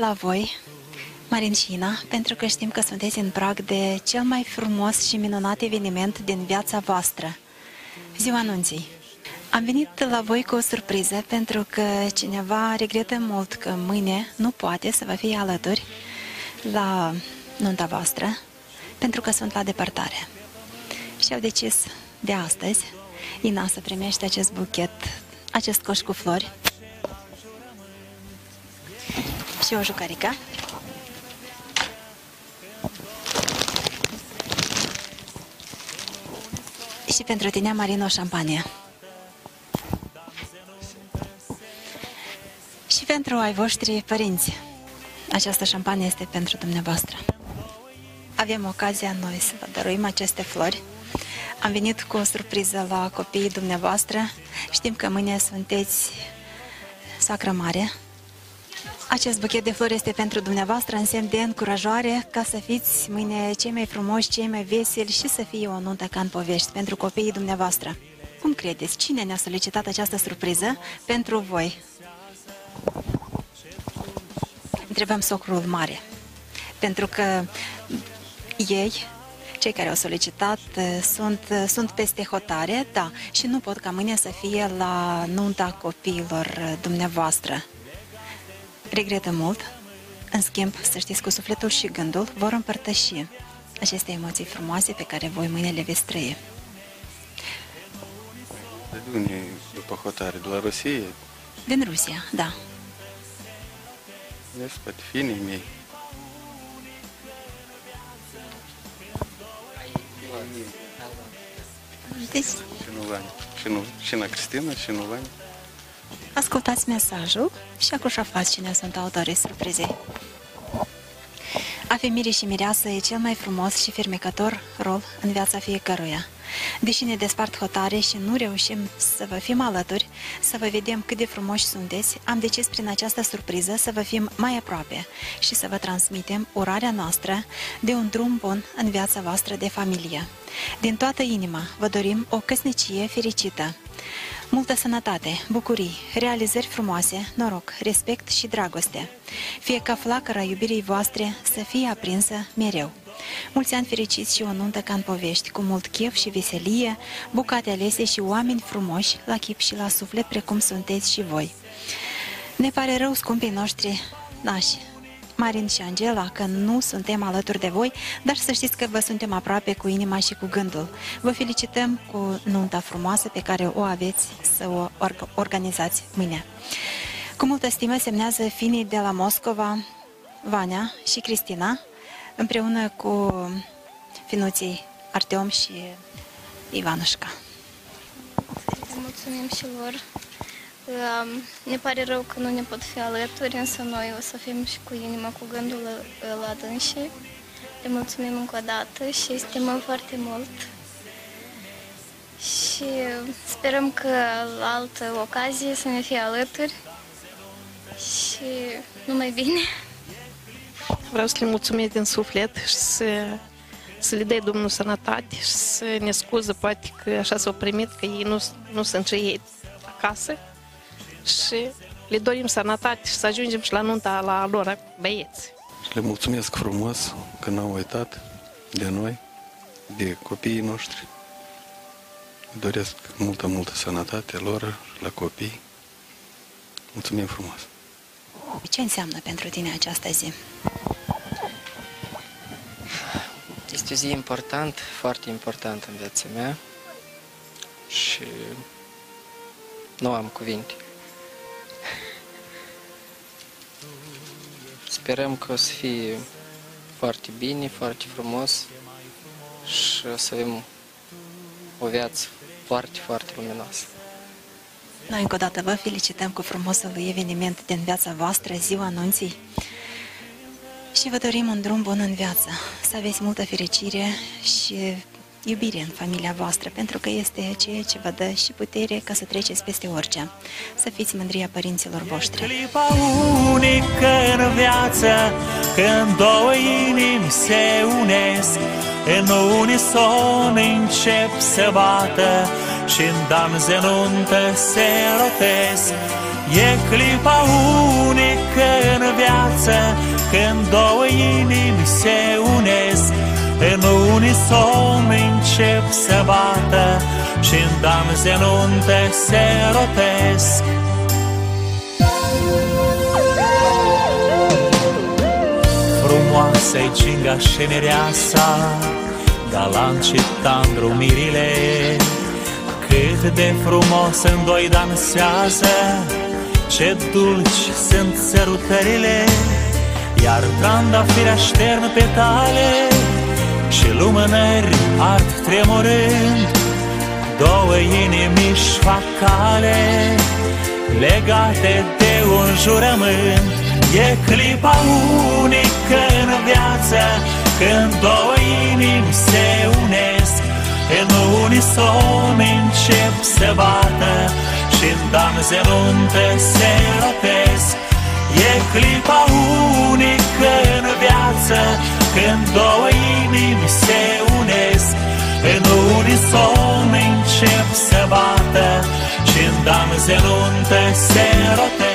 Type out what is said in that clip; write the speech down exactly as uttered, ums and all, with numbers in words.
la voi, Marin și Ina, pentru că știm că sunteți în prag de cel mai frumos și minunat eveniment din viața voastră, Ziua Nunții. Am venit la voi cu o surpriză pentru că cineva regretă mult că mâine nu poate să vă fie alături la nunta voastră, pentru că sunt la depărtare. Și au decis de astăzi, Ina, să primește acest buchet, acest coș cu flori și o jucărică. Și pentru tine, Marin, o șampanie. Și pentru ai voștri părinți, această șampanie este pentru dumneavoastră. Avem ocazia noi să vă dăruim aceste flori. Am venit cu o surpriză la copiii dumneavoastră. Știm că mâine sunteți soacră mare. Acest buchet de flori este pentru dumneavoastră în semn de încurajare ca să fiți mâine cei mai frumoși, cei mai veseli și să fie o nuntă ca în povești pentru copiii dumneavoastră. Cum credeți? Cine ne-a solicitat această surpriză pentru voi? Întrebăm socrul mare, pentru că ei, cei care au solicitat, sunt, sunt peste hotare, da, și nu pot ca mâine să fie la nunta copiilor dumneavoastră. Regretă mult, în schimb, să știți, cu sufletul și gândul vor împărtăși aceste emoții frumoase pe care voi mâine le veți trăi. De unde după hotare? De la Rusia? Din Rusia, da. Despre finii mei. Deci, și nu Vania. Și nu, și na Cristina, și nu Vania. ascultați mesajul și acum aflați cine sunt autorii surprizei. A fi mire și mireasă e cel mai frumos și fermecător rol în viața fiecăruia. Deși ne despart hotare și nu reușim să vă fim alături, să vă vedem cât de frumoși sunteți, am decis prin această surpriză să vă fim mai aproape și să vă transmitem urarea noastră de un drum bun în viața voastră de familie. Din toată inima vă dorim o căsnicie fericită, multă sănătate, bucurii, realizări frumoase, noroc, respect și dragoste. Fie ca flacăra iubirii voastre să fie aprinsă mereu. Mulți ani fericiți și o nuntă ca în povești, cu mult chef și veselie, bucate alese și oameni frumoși, la chip și la suflet, precum sunteți și voi. Ne pare rău, scumpii noștri nași, Marin și Angela, că nu suntem alături de voi, dar să știți că vă suntem aproape cu inima și cu gândul. Vă felicităm cu nunta frumoasă pe care o aveți să o organizați mâine. Cu multă stimă semnează finii de la Moscova, Vania și Cristina, împreună cu finuții Arteom și Ivanușca. Mulțumim și lor. Ne pare rău că nu ne pot fi alături, însă noi o să fim și cu inima, cu gândul la dânsii. Le mulțumim încă o dată și estimăm foarte mult. Și sperăm că la altă ocazie să ne fie alături și numai bine. Vreau să le mulțumesc din suflet și să, să le dai Domnul sănătate și să ne scuză, poate că așa s-au primit, că ei nu, nu sunt și ei acasă. Și le dorim sănătate și să ajungem și la nunta la lor băieți. Și le mulțumesc frumos că n-au uitat de noi, de copiii noștri. Doresc multă, multă sănătate lor și la copii. Mulțumim frumos! Ce înseamnă pentru tine această zi? Este o zi importantă, foarte importantă în viața mea și nu am cuvinte. Sperăm că o să fie foarte bine, foarte frumos și o să avem o viață foarte, foarte luminoasă. Noi încă o dată vă felicităm cu frumosul eveniment din viața voastră, Ziua Nunții, și vă dorim un drum bun în viață, să aveți multă fericire și iubire în familia voastră, pentru că este ceea ce vă dă și putere ca să treceți peste orice. Să fiți mândria părinților voștri. Clipa unică în viață, când două inimi se unesc, în unison încep să bată și în dans de nuntă se rotesc. E clipa unică în viață, când două inimi se unesc, în unison încep să bată și în dans de nuntă se rotesc. Frumoasă-i cinga și mireasa, galant și tandru mirile, cât de frumos în doi dansează, ce dulci sunt sărutările, iar trandafiri aștern petale și lumânări ard tremurând, două inimi își fac cale, legate de un jurământ. E clipa unică în viață, când două inimi se unesc, în unison încep să bată și în dans de nuntă se rotesc. E clipa unică în viață, când două inimi se unesc, în unison încep să bată și în dans de nuntă se rotesc.